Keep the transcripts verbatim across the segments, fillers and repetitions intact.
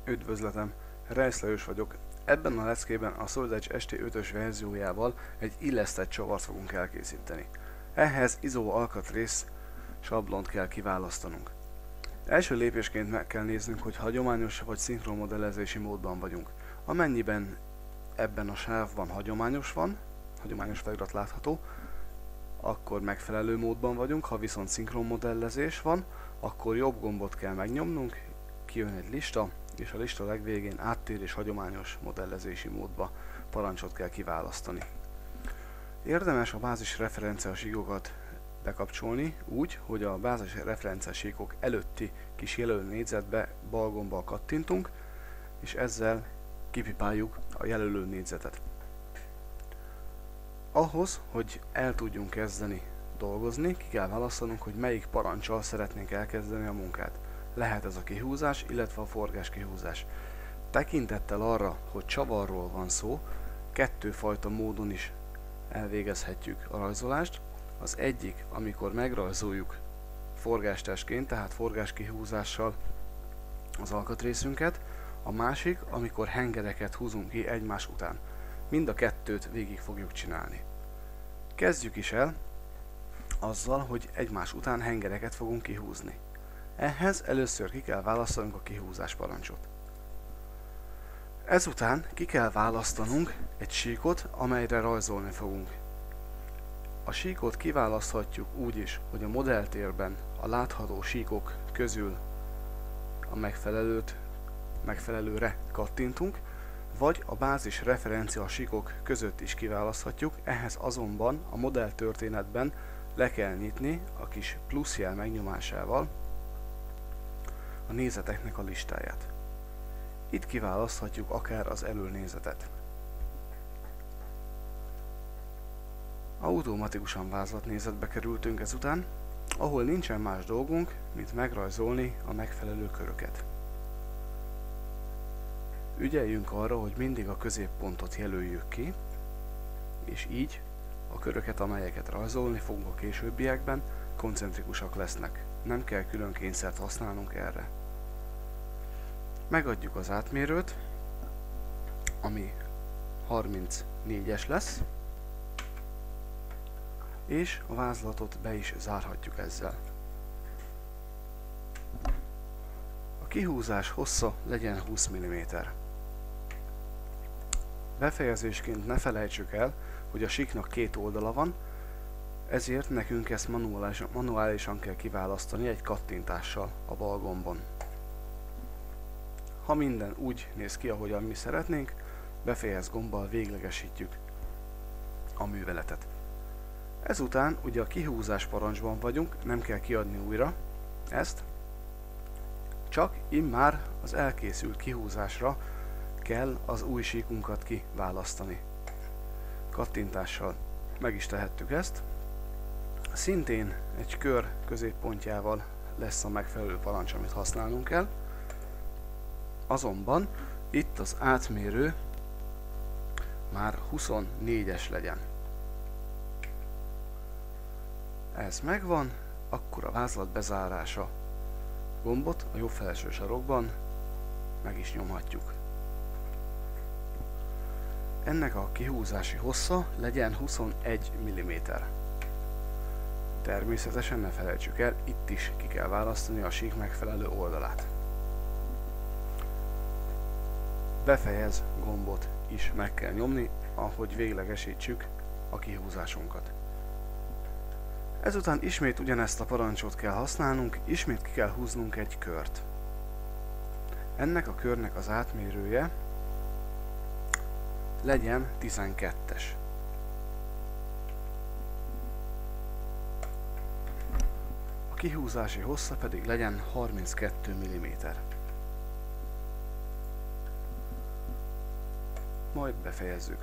Üdvözletem, Reisz Lajos vagyok. Ebben a leckében a Solid Edge es té ötös verziójával egy illesztett csavart fogunk elkészíteni. Ehhez izó alkatrész sablont kell kiválasztanunk. Első lépésként meg kell néznünk, hogy hagyományos vagy szinkron modellezési módban vagyunk. Amennyiben ebben a sávban hagyományos van, hagyományos felirat látható, akkor megfelelő módban vagyunk, ha viszont szinkron modellezés van, akkor jobb gombot kell megnyomnunk, kijön egy lista, és a lista legvégén áttér és hagyományos modellezési módba parancsot kell kiválasztani. Érdemes a bázis referenciasíkokat bekapcsolni úgy, hogy a bázis referenciasíkok előtti kis jelölő négyzetbe bal gombbal kattintunk, és ezzel kipipáljuk a jelölő négyzetet. Ahhoz, hogy el tudjunk kezdeni dolgozni, ki kell választanunk, hogy melyik paranccsal szeretnénk elkezdeni a munkát. Lehet ez a kihúzás, illetve a forgás kihúzás. Tekintettel arra, hogy csavarról van szó, kettőfajta módon is elvégezhetjük a rajzolást. Az egyik, amikor megrajzoljuk forgástestként, tehát forgáskihúzással az alkatrészünket, a másik, amikor hengereket húzunk ki egymás után. Mind a kettőt végig fogjuk csinálni. Kezdjük is el azzal, hogy egymás után hengereket fogunk kihúzni. Ehhez először ki kell választanunk a kihúzás parancsot. Ezután ki kell választanunk egy síkot, amelyre rajzolni fogunk. A síkot kiválaszthatjuk úgy is, hogy a modelltérben a látható síkok közül a megfelelőt, megfelelőre kattintunk, vagy a bázis referencia síkok között is kiválaszthatjuk, ehhez azonban a modelltörténetben le kell nyitni a kis pluszjel megnyomásával a nézeteknek a listáját. Itt kiválaszthatjuk akár az előnézetet. Automatikusan vázlatnézetbe kerültünk ezután, ahol nincsen más dolgunk, mint megrajzolni a megfelelő köröket. Ügyeljünk arra, hogy mindig a középpontot jelöljük ki, és így a köröket, amelyeket rajzolni fogunk a későbbiekben, koncentrikusak lesznek. Nem kell külön kényszert használnunk erre. Megadjuk az átmérőt, ami harmincnégyes lesz, és a vázlatot be is zárhatjuk ezzel. A kihúzás hossza legyen húsz milliméter. Befejezésként ne felejtsük el, hogy a síknak két oldala van, ezért nekünk ezt manuálisan, manuálisan kell kiválasztani egy kattintással a bal gombon. Ha minden úgy néz ki, ahogyan mi szeretnénk, befejez gombbal véglegesítjük a műveletet. Ezután ugye a kihúzás parancsban vagyunk, nem kell kiadni újra ezt, csak immár az elkészült kihúzásra kell az új síkunkat kiválasztani. Kattintással meg is tehettük ezt. Szintén egy kör középpontjával lesz a megfelelő parancs, amit használnunk kell. Azonban itt az átmérő már huszonnégyes legyen. Ez megvan, akkor a vázlat bezárása gombot a jobb felső sarokban meg is nyomhatjuk. Ennek a kihúzási hossza legyen huszonegy milliméter. Természetesen ne felejtsük el, itt is ki kell választani a sík megfelelő oldalát. Befejez gombot is meg kell nyomni, ahogy véglegesítsük a kihúzásunkat. Ezután ismét ugyanezt a parancsot kell használnunk, ismét ki kell húznunk egy kört. Ennek a körnek az átmérője legyen tizenkettes. A kihúzási hossza pedig legyen harminckettő milliméter. Majd befejezzük.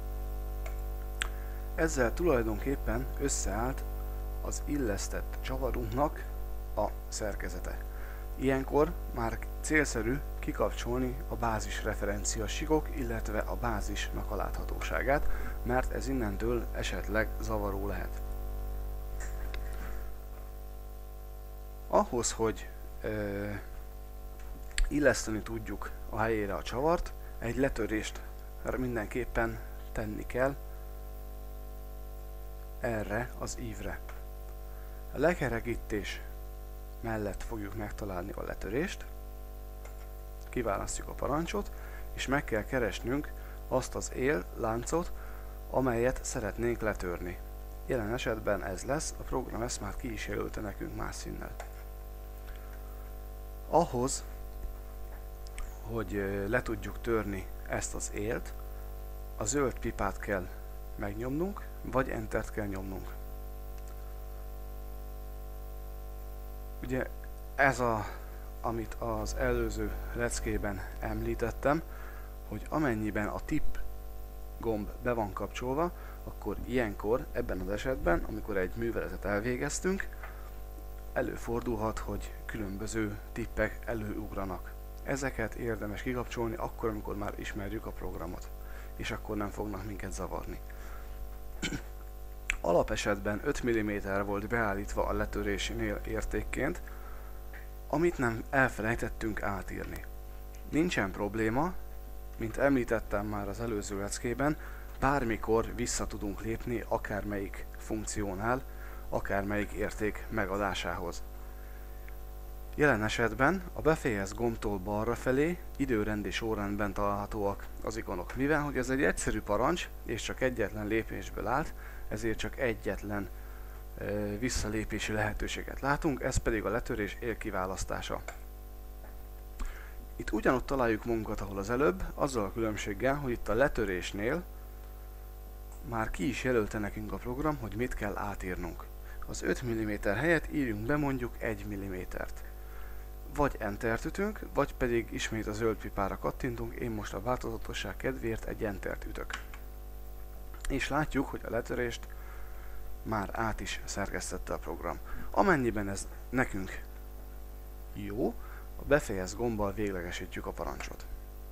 Ezzel tulajdonképpen összeállt az illesztett csavarunknak a szerkezete. Ilyenkor már célszerű kikapcsolni a bázis referencia síkok, illetve a bázisnak a láthatóságát, mert ez innentől esetleg zavaró lehet. Ahhoz, hogy ö, illeszteni tudjuk a helyére a csavart, egy letörést mindenképpen tenni kell erre az ívre. A lekerekítés mellett fogjuk megtalálni a letörést, kiválasztjuk a parancsot, és meg kell keresnünk azt az él láncot, amelyet szeretnénk letörni. Jelen esetben ez lesz, a program ezt már ki is jelölte nekünk más színnel. Ahhoz, hogy le tudjuk törni ezt az élt, a zöld pipát kell megnyomnunk, vagy Entert kell nyomnunk. Ugye ez a, amit az előző leckében említettem, hogy amennyiben a tip gomb be van kapcsolva, akkor ilyenkor, ebben az esetben, amikor egy műveletet elvégeztünk, előfordulhat, hogy különböző tippek előugranak. Ezeket érdemes kikapcsolni akkor, amikor már ismerjük a programot, és akkor nem fognak minket zavarni. Alapesetben öt milliméter volt beállítva a letörésénél értékként, amit nem elfelejtettünk átírni. Nincsen probléma, mint említettem már az előző leckében, bármikor vissza tudunk lépni akármelyik funkciónál, akármelyik érték megadásához. Jelen esetben a befejez gombtól balra felé időrendi sorrendben találhatóak az ikonok. Mivel hogy ez egy egyszerű parancs, és csak egyetlen lépésből állt, ezért csak egyetlen e, visszalépési lehetőséget látunk, ez pedig a letörés él kiválasztása. Itt ugyanott találjuk magunkat, ahol az előbb, azzal a különbséggel, hogy itt a letörésnél már ki is jelölte nekünk a program, hogy mit kell átírnunk. Az öt milliméter helyett írjunk be mondjuk egy millimétert. Vagy Entert ütünk, vagy pedig ismét a zöld pipára kattintunk, én most a változatosság kedvéért egy Entert ütök. És látjuk, hogy a letörést már át is szerkesztette a program. Amennyiben ez nekünk jó, a befejez gombbal véglegesítjük a parancsot.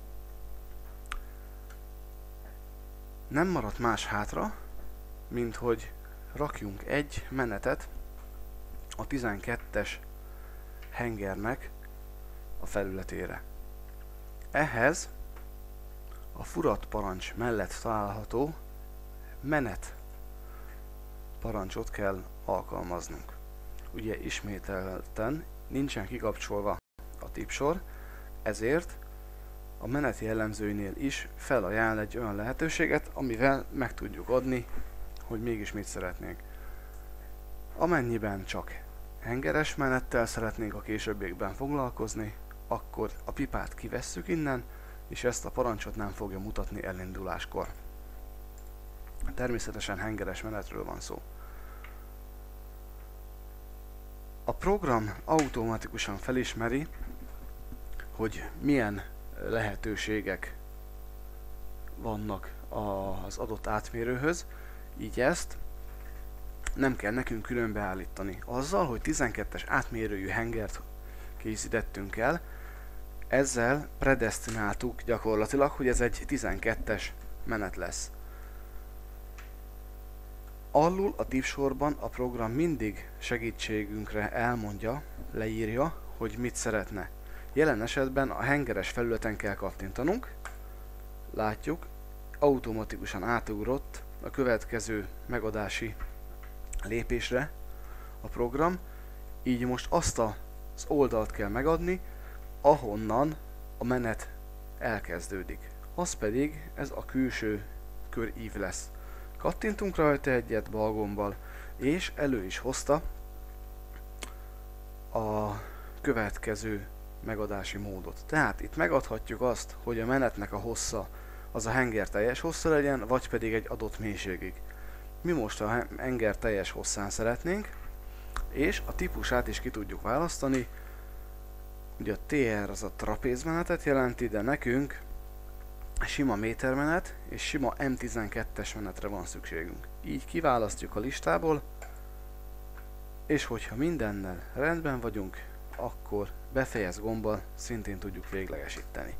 Nem maradt más hátra, mint hogy rakjunk egy menetet a tizenkettes hengernek a felületére. Ehhez a furat parancs mellett található menet parancsot kell alkalmaznunk. Ugye ismételten nincsen kikapcsolva a tipsor, ezért a menet jellemzőinél is felajánl egy olyan lehetőséget, amivel meg tudjuk adni, hogy mégis mit szeretnénk. Amennyiben csak hengeres menettel szeretnénk a későbbiekben foglalkozni, akkor a pipát kivesszük innen, és ezt a parancsot nem fogja mutatni elinduláskor. Természetesen hengeres menetről van szó. A program automatikusan felismeri, hogy milyen lehetőségek vannak az adott átmérőhöz, így ezt nem kell nekünk külön beállítani. Azzal, hogy tizenkettes átmérőjű hengert készítettünk el, ezzel predestináltuk gyakorlatilag, hogy ez egy tizenkettes menet lesz. Alul a tipsorban a program mindig segítségünkre elmondja, leírja, hogy mit szeretne. Jelen esetben a hengeres felületen kell kattintanunk. Látjuk, automatikusan átugrott a következő megadási lépésre a program, így most azt az oldalt kell megadni, ahonnan a menet elkezdődik. Az pedig ez a külső körív lesz. Kattintunk rajta egyet bal gombbal, és elő is hozta a következő megadási módot. Tehát itt megadhatjuk azt, hogy a menetnek a hossza az a henger teljes hossza legyen, vagy pedig egy adott mélységig. Mi most a henger teljes hosszán szeretnénk, és a típusát is ki tudjuk választani. Ugye a té er az a trapézmenetet jelenti, de nekünk sima métermenet és sima em tizenkettes menetre van szükségünk. Így kiválasztjuk a listából, és hogyha mindennel rendben vagyunk, akkor befejez gombbal szintén tudjuk véglegesíteni.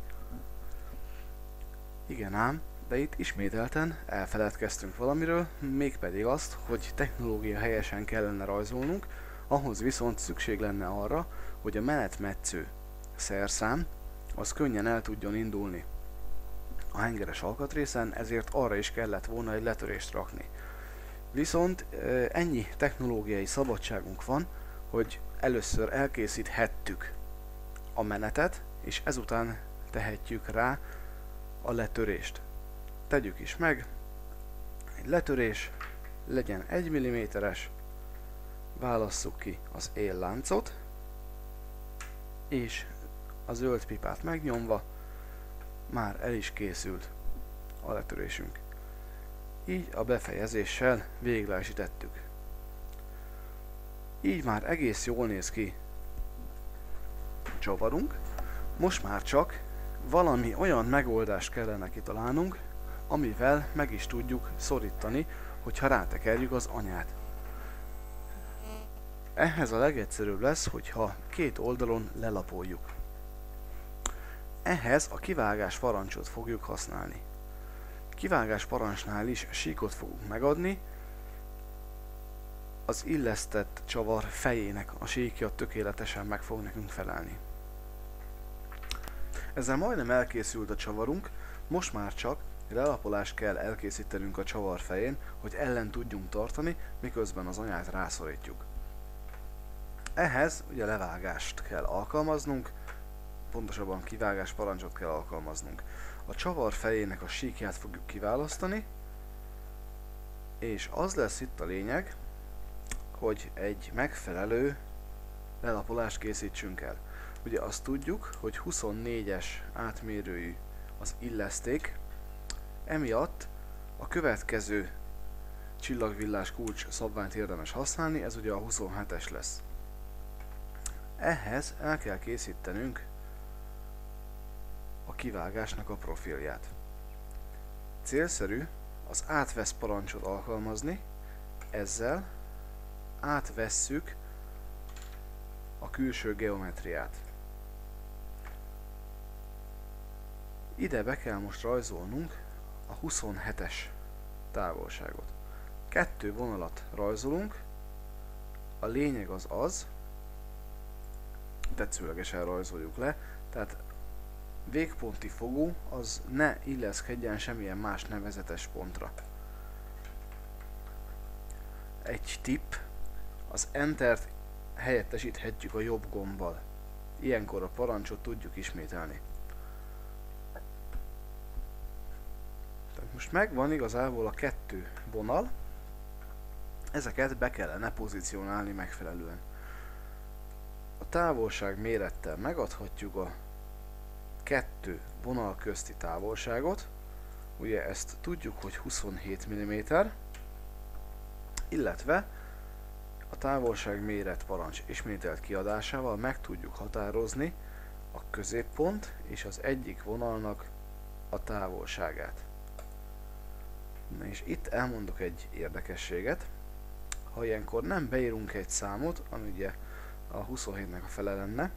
Igen ám, de itt ismételten elfeledkeztünk valamiről, mégpedig azt, hogy technológia helyesen kellene rajzolnunk, ahhoz viszont szükség lenne arra, hogy a menetmetsző szerszám az könnyen el tudjon indulni a hengeres alkatrészen, ezért arra is kellett volna egy letörést rakni. Viszont ennyi technológiai szabadságunk van, hogy először elkészíthettük a menetet, és ezután tehetjük rá a letörést. Tegyük is meg, egy letörés legyen egy milliméteres, válasszuk ki az élláncot, és a zöld pipát megnyomva már el is készült a letörésünk. Így a befejezéssel véglegesítettük. Így már egész jól néz ki a csavarunk. Most már csak valami olyan megoldást kellene kitalálnunk, amivel meg is tudjuk szorítani, hogyha rátekerjük az anyát. Ehhez a legegyszerűbb lesz, hogyha két oldalon lelapoljuk. Ehhez a kivágás parancsot fogjuk használni. Kivágás parancsnál is síkot fogunk megadni, az illesztett csavar fejének a síkja tökéletesen meg fog nekünk felelni. Ezzel majdnem elkészült a csavarunk, most már csak lelapolást kell elkészítenünk a csavar fején, hogy ellen tudjunk tartani, miközben az anyát rászorítjuk. Ehhez ugye levágást kell alkalmaznunk, pontosabban kivágás parancsot kell alkalmaznunk. A csavar fejének a síkját fogjuk kiválasztani, és az lesz itt a lényeg, hogy egy megfelelő lelapolást készítsünk el. Ugye azt tudjuk, hogy huszonnégyes átmérőjű az illeszték, emiatt a következő csillagvillás kulcs szabványt érdemes használni, ez ugye a huszonhetes lesz. Ehhez el kell készítenünk a kivágásnak a profilját. Célszerű az átvesz parancsot alkalmazni, ezzel átvesszük a külső geometriát. Ide be kell most rajzolnunk a huszonhetes távolságot. Kettő vonalat rajzolunk, a lényeg az az, tetszőlegesen rajzoljuk le, tehát végponti fogú az ne illeszkedjen semmilyen más nevezetes pontra. Egy tipp, az Entert helyettesíthetjük a jobb gombbal. Ilyenkor a parancsot tudjuk ismételni. Tehát most megvan igazából a kettő vonal, ezeket be kellene pozícionálni megfelelően. A távolság mérettel megadhatjuk a kettő vonal közti távolságot, ugye ezt tudjuk, hogy huszonhét milliméter, illetve a távolság méret parancs ismételt kiadásával meg tudjuk határozni a középpont és az egyik vonalnak a távolságát. Na és itt elmondok egy érdekességet. Ha ilyenkor nem beírunk egy számot, ami ugye a huszonhétnek a fele lenne,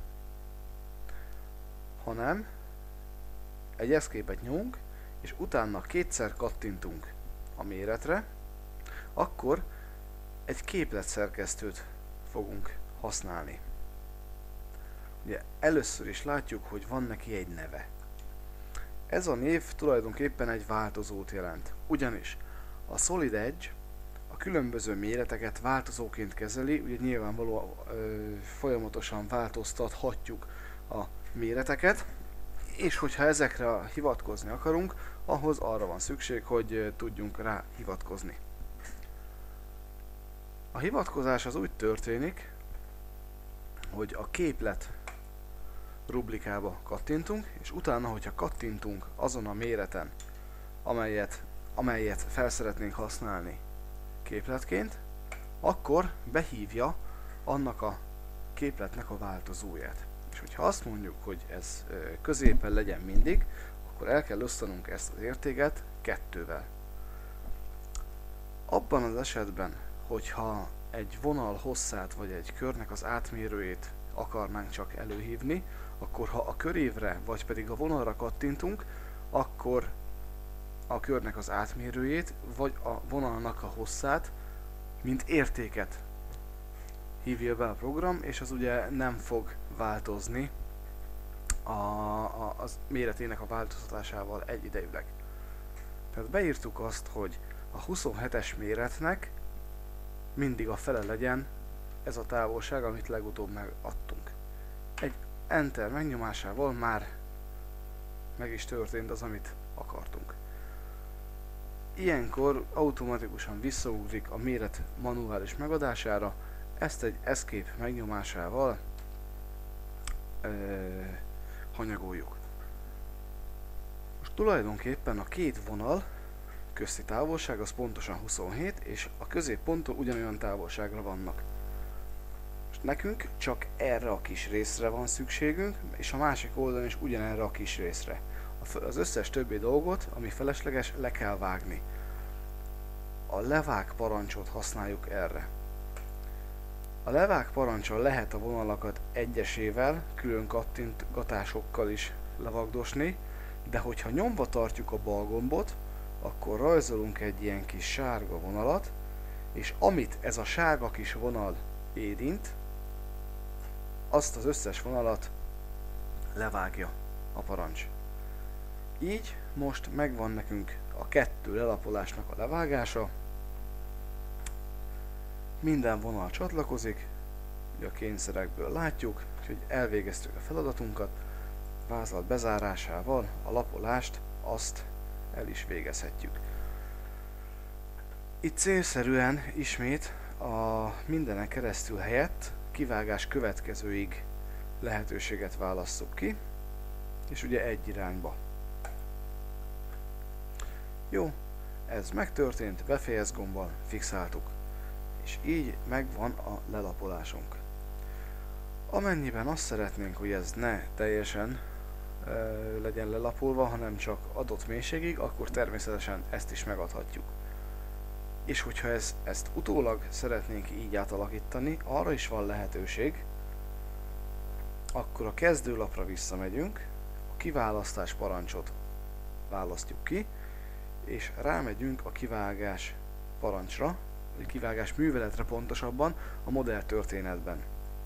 hanem egy eszképet nyomunk, és utána kétszer kattintunk a méretre, akkor egy képletszerkesztőt fogunk használni. Ugye először is látjuk, hogy van neki egy neve. Ez a név tulajdonképpen egy változót jelent. Ugyanis a Solid Edge a különböző méreteket változóként kezeli, ugye nyilvánvalóan ö, folyamatosan változtathatjuk a méreteket, és hogyha ezekre hivatkozni akarunk, ahhoz arra van szükség, hogy tudjunk rá hivatkozni. A hivatkozás az úgy történik, hogy a képlet rubrikába kattintunk, és utána, hogyha kattintunk azon a méreten, amelyet, amelyet fel szeretnénk használni képletként, akkor behívja annak a képletnek a változóját. És hogyha azt mondjuk, hogy ez középen legyen mindig, akkor el kell osztanunk ezt az értéket kettővel. Abban az esetben, hogyha egy vonal hosszát vagy egy körnek az átmérőjét akarnánk csak előhívni, akkor ha a körévre vagy pedig a vonalra kattintunk, akkor a körnek az átmérőjét vagy a vonalnak a hosszát, mint értéket hívja be a program, és az ugye nem fog változni a, a, az méretének a változtatásával egyidejűleg. Tehát beírtuk azt, hogy a huszonhetes méretnek mindig a fele legyen ez a távolság, amit legutóbb megadtunk. Egy Enter megnyomásával már meg is történt az, amit akartunk. Ilyenkor automatikusan visszaugrik a méret manuális megadására, ezt egy Escape megnyomásával ö, hanyagoljuk. Most tulajdonképpen a két vonal közti távolság az pontosan huszonhét, és a középponttól ugyanolyan távolságra vannak. Most nekünk csak erre a kis részre van szükségünk, és a másik oldalon is ugyanerre a kis részre. Az összes többi dolgot, ami felesleges, le kell vágni. A levág parancsot használjuk erre. A levág parancsal lehet a vonalakat egyesével, külön kattintgatásokkal is levagdosni, de hogyha nyomva tartjuk a bal gombot, akkor rajzolunk egy ilyen kis sárga vonalat, és amit ez a sárga kis vonal érint, azt az összes vonalat levágja a parancs. Így most megvan nekünk a kettő lelapolásnak a levágása. Minden vonal csatlakozik, ugye a kényszerekből látjuk, hogy elvégeztük a feladatunkat, vázlat bezárásával a lapolást azt el is végezhetjük. Itt célszerűen ismét a mindenen keresztül helyett kivágás következőig lehetőséget válasszuk ki, és ugye egy irányba. Jó, ez megtörtént, befejez gombbal fixáltuk, és így megvan a lelapolásunk. Amennyiben azt szeretnénk, hogy ez ne teljesen e, legyen lelapolva, hanem csak adott mélységig, akkor természetesen ezt is megadhatjuk. És hogyha ez, ezt utólag szeretnénk így átalakítani, arra is van lehetőség, akkor a kezdőlapra visszamegyünk, a kiválasztás parancsot választjuk ki, és rámegyünk a kivágás parancsra, vagy kivágás műveletre pontosabban a modell történetben.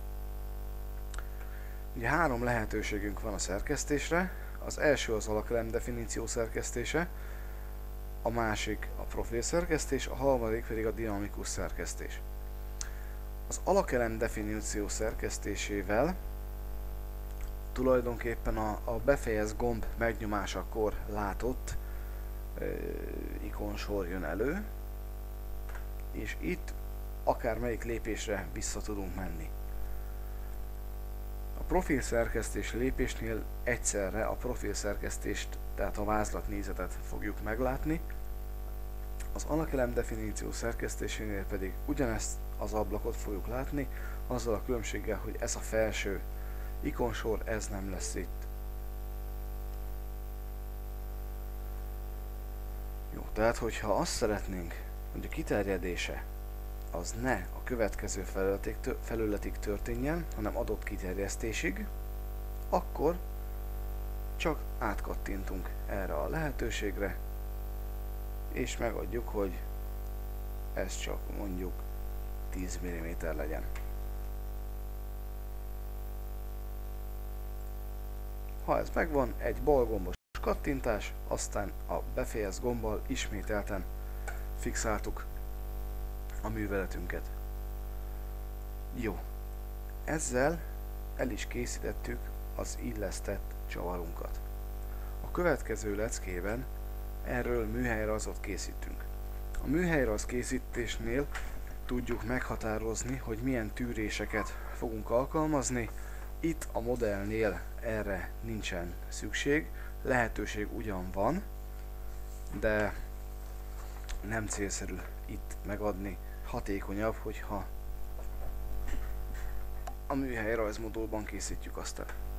Ugye három lehetőségünk van a szerkesztésre, az első az alakelem definíció szerkesztése, a másik a profil szerkesztés, a harmadik pedig a dinamikus szerkesztés. Az alakelem definíció szerkesztésével tulajdonképpen a, a befejez gomb megnyomásakor látott e, ikonsor jön elő, és itt akármelyik lépésre vissza tudunk menni. A profil szerkesztés lépésnél egyszerre a profil szerkesztést, tehát a vázlatnézetet fogjuk meglátni, az alakelem definíció szerkesztésénél pedig ugyanezt az ablakot fogjuk látni, azzal a különbséggel, hogy ez a felső ikonsor, ez nem lesz itt. Jó, tehát hogyha azt szeretnénk, hogy a kiterjedése az ne a következő felületig, felületig történjen, hanem adott kiterjesztésig, akkor csak átkattintunk erre a lehetőségre, és megadjuk, hogy ez csak mondjuk tíz milliméter legyen. Ha ez megvan, egy balgombos kattintás, aztán a befejez gombbal ismételten fixáltuk a műveletünket. Jó, ezzel el is készítettük az illesztett csavarunkat. A következő leckében erről műhelyrajzot készítünk. A műhelyrajz készítésnél tudjuk meghatározni, hogy milyen tűréseket fogunk alkalmazni. Itt a modellnél erre nincsen szükség, lehetőség ugyan van, de nem célszerű itt megadni, hatékonyabb, hogyha a műhelyrajz modulban készítjük azt el.